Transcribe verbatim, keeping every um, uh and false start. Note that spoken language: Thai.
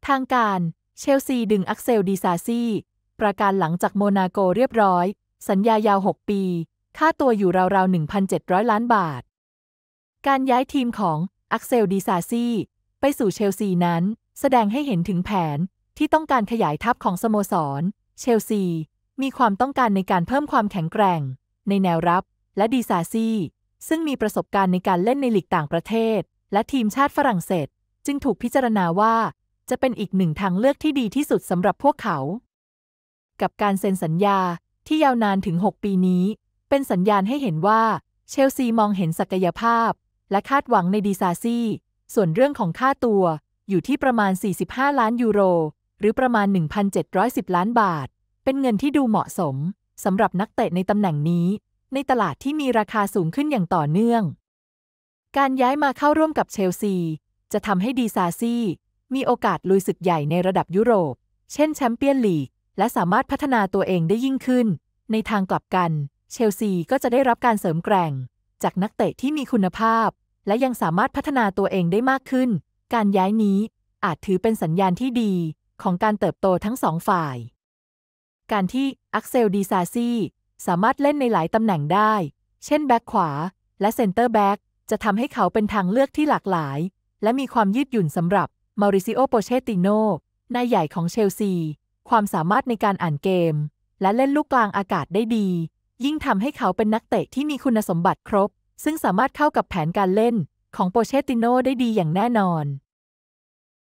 ทางการเชลซีดึงอักเซล ดิซาซีประกันหลังจากโมนาโกเรียบร้อยสัญญายาวหกปีค่าตัวอยู่ราวๆ หนึ่งพันเจ็ดร้อย ล้านบาทการย้ายทีมของอักเซล ดิซาซีไปสู่เชลซีนั้นแสดงให้เห็นถึงแผนที่ต้องการขยายทัพของสโมสรเชลซีมีความต้องการในการเพิ่มความแข็งแกร่งในแนวรับและดิซาซีซึ่งมีประสบการณ์ในการเล่นในลีกต่างประเทศและทีมชาติฝรั่งเศสจึงถูกพิจารณาว่าจะเป็นอีกหนึ่งทางเลือกที่ดีที่สุดสำหรับพวกเขากับการเซ็นสัญญาที่ยาวนานถึงหกปีนี้เป็นสัญญาณให้เห็นว่าเชลซีมองเห็นศักยภาพและคาดหวังในดิซาซีส่วนเรื่องของค่าตัวอยู่ที่ประมาณสี่สิบห้าล้านยูโรหรือประมาณ หนึ่งพันเจ็ดร้อยสิบ ล้านบาทเป็นเงินที่ดูเหมาะสมสำหรับนักเตะในตำแหน่งนี้ในตลาดที่มีราคาสูงขึ้นอย่างต่อเนื่องการย้ายมาเข้าร่วมกับเชลซีจะทำให้ดิซาซีมีโอกาสลุยศึกใหญ่ในระดับยุโรปเช่นแชมเปี้ยนลีกและสามารถพัฒนาตัวเองได้ยิ่งขึ้นในทางกลับกันเชลซีก็จะได้รับการเสริมแกร่งจากนักเตะที่มีคุณภาพและยังสามารถพัฒนาตัวเองได้มากขึ้นการย้ายนี้อาจถือเป็นสัญญาณที่ดีของการเติบโตทั้งสองฝ่ายการที่อักเซล ดิซาซีสามารถเล่นในหลายตำแหน่งได้เช่นแบ็คขวาและเซนเตอร์แบ็คจะทำให้เขาเป็นทางเลือกที่หลากหลายและมีความยืดหยุ่นสำหรับมาริซิโอ โปเชติโนนายใหญ่ของเชลซีความสามารถในการอ่านเกมและเล่นลูกกลางอากาศได้ดียิ่งทำให้เขาเป็นนักเตะที่มีคุณสมบัติครบซึ่งสามารถเข้ากับแผนการเล่นของโปเชติโนได้ดีอย่างแน่นอน